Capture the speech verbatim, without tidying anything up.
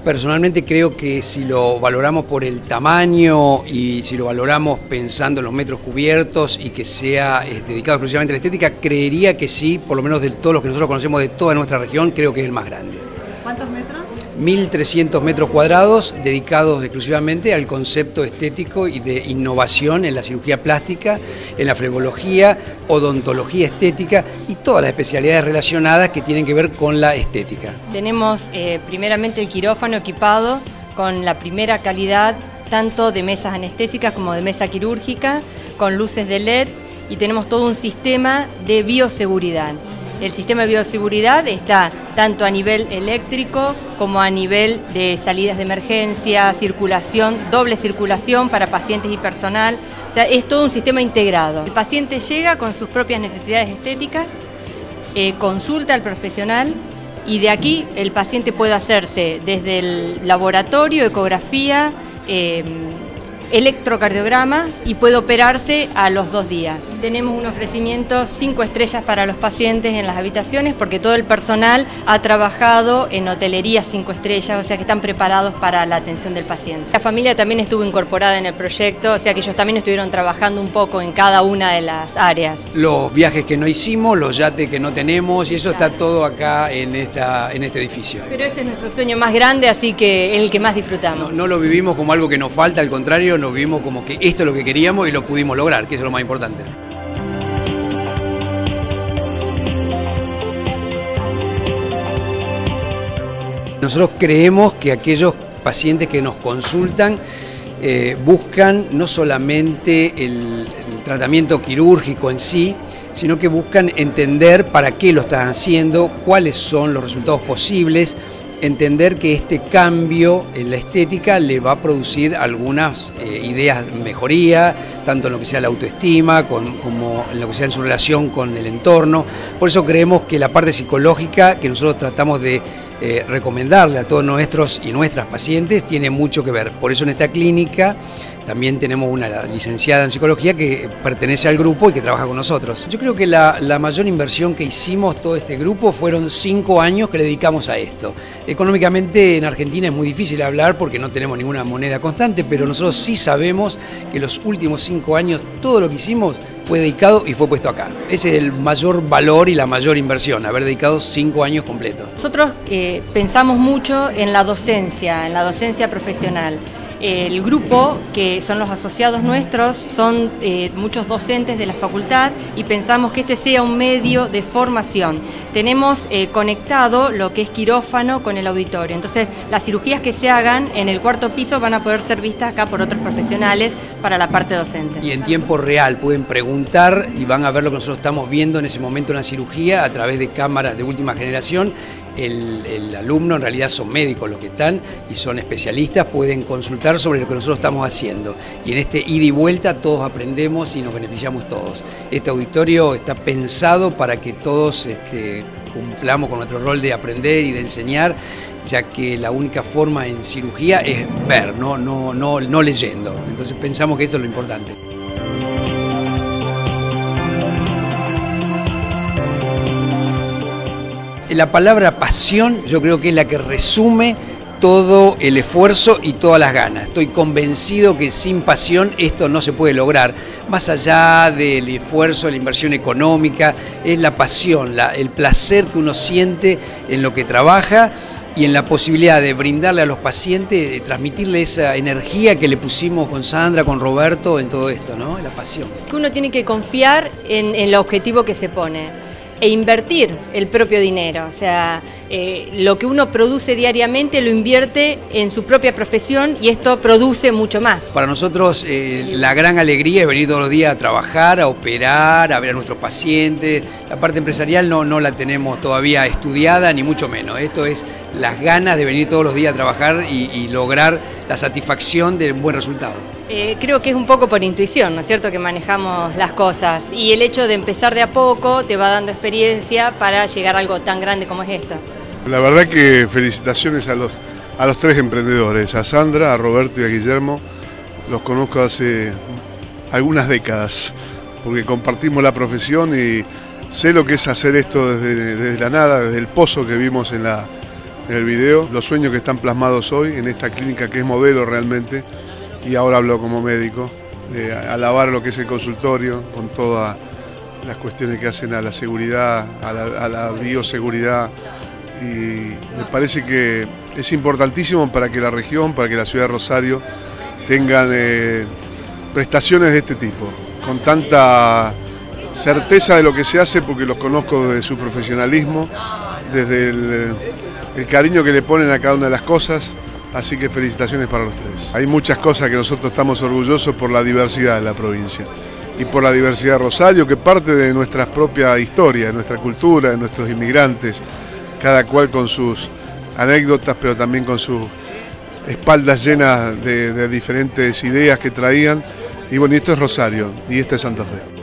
personalmente creo que si lo valoramos por el tamaño y si lo valoramos pensando en los metros cubiertos y que sea eh, dedicado exclusivamente a la estética, creería que sí, por lo menos de todos los que nosotros conocemos de toda nuestra región, creo que es el más grande. ¿Cuántos metros? mil trescientos metros cuadrados dedicados exclusivamente al concepto estético y de innovación en la cirugía plástica, en la flebología, odontología estética y todas las especialidades relacionadas que tienen que ver con la estética. Tenemos eh, primeramente el quirófano equipado con la primera calidad tanto de mesas anestésicas como de mesa quirúrgica, con luces de L E D y tenemos todo un sistema de bioseguridad. El sistema de bioseguridad está tanto a nivel eléctrico como a nivel de salidas de emergencia, circulación, doble circulación para pacientes y personal. O sea, es todo un sistema integrado. El paciente llega con sus propias necesidades estéticas, eh, consulta al profesional y de aquí el paciente puede hacerse desde el laboratorio, ecografía, eh, electrocardiograma y puede operarse a los dos días. Tenemos un ofrecimiento cinco estrellas para los pacientes en las habitaciones porque todo el personal ha trabajado en hotelería cinco estrellas, o sea que están preparados para la atención del paciente. La familia también estuvo incorporada en el proyecto, o sea que ellos también estuvieron trabajando un poco en cada una de las áreas. Los viajes que no hicimos, los yates que no tenemos y eso está todo acá en, esta, en este edificio. Pero este es nuestro sueño más grande, así que es el que más disfrutamos. No, no lo vivimos como algo que nos falta, al contrario, nos vimos como que esto es lo que queríamos y lo pudimos lograr, que eso es lo más importante. Nosotros creemos que aquellos pacientes que nos consultan eh, buscan no solamente el, el tratamiento quirúrgico en sí, sino que buscan entender para qué lo están haciendo, cuáles son los resultados posibles, entender que este cambio en la estética le va a producir algunas eh, ideas de mejoría, tanto en lo que sea la autoestima con, como en lo que sea en su relación con el entorno. Por eso creemos que la parte psicológica que nosotros tratamos de eh, recomendarle a todos nuestros y nuestras pacientes tiene mucho que ver. Por eso en esta clínica también tenemos una licenciada en psicología que pertenece al grupo y que trabaja con nosotros. Yo creo que la, la mayor inversión que hicimos todo este grupo fueron cinco años que le dedicamos a esto. Económicamente en Argentina es muy difícil hablar porque no tenemos ninguna moneda constante, pero nosotros sí sabemos que los últimos cinco años todo lo que hicimos fue dedicado y fue puesto acá. Ese es el mayor valor y la mayor inversión, haber dedicado cinco años completos. Nosotros eh, pensamos mucho en la docencia, en la docencia profesional. El grupo, que son los asociados nuestros, son eh, muchos docentes de la facultad y pensamos que este sea un medio de formación. Tenemos eh, conectado lo que es quirófano con el auditorio, entonces las cirugías que se hagan en el cuarto piso van a poder ser vistas acá por otros profesionales para la parte docente. Y en tiempo real pueden preguntar y van a ver lo que nosotros estamos viendo en ese momento en la cirugía a través de cámaras de última generación. El, el alumno, en realidad son médicos los que están y son especialistas, pueden consultar sobre lo que nosotros estamos haciendo. Y en este ida y vuelta todos aprendemos y nos beneficiamos todos. Este auditorio está pensado para que todos este, cumplamos con nuestro rol de aprender y de enseñar, ya que la única forma en cirugía es ver, no, no, no, no leyendo. Entonces pensamos que esto es lo importante. La palabra pasión yo creo que es la que resume todo el esfuerzo y todas las ganas. Estoy convencido que sin pasión esto no se puede lograr. Más allá del esfuerzo, la inversión económica, es la pasión, la, el placer que uno siente en lo que trabaja y en la posibilidad de brindarle a los pacientes, de transmitirle esa energía que le pusimos con Sandra, con Roberto en todo esto, ¿no? La pasión. Uno tiene que confiar en, en el objetivo que se pone e invertir el propio dinero, o sea, eh, lo que uno produce diariamente lo invierte en su propia profesión y esto produce mucho más. Para nosotros eh, la gran alegría es venir todos los días a trabajar, a operar, a ver a nuestros pacientes. La parte empresarial no, no la tenemos todavía estudiada, ni mucho menos. Esto es las ganas de venir todos los días a trabajar y, y lograr la satisfacción de un buen resultado. Eh, creo que es un poco por intuición, ¿no es cierto?, que manejamos las cosas y el hecho de empezar de a poco te va dando experiencia para llegar a algo tan grande como es esto. La verdad que felicitaciones a los, a los tres emprendedores, a Sandra, a Roberto y a Guillermo. Los conozco hace algunas décadas porque compartimos la profesión y sé lo que es hacer esto desde, desde la nada, desde el pozo que vimos en la, en el video, los sueños que están plasmados hoy en esta clínica que es modelo realmente, y ahora hablo como médico, de alabar lo que es el consultorio, con todas las cuestiones que hacen a la seguridad, a la, a la bioseguridad, y me parece que es importantísimo para que la región, para que la ciudad de Rosario tengan eh, prestaciones de este tipo, con tanta certeza de lo que se hace, porque los conozco desde su profesionalismo, desde el, el cariño que le ponen a cada una de las cosas, así que felicitaciones para los tres. Hay muchas cosas que nosotros estamos orgullosos por la diversidad de la provincia y por la diversidad de Rosario, que parte de nuestra propia historia, de nuestra cultura, de nuestros inmigrantes, cada cual con sus anécdotas, pero también con sus espaldas llenas de, de diferentes ideas que traían. Y bueno, esto es Rosario y esta es Santa Fe.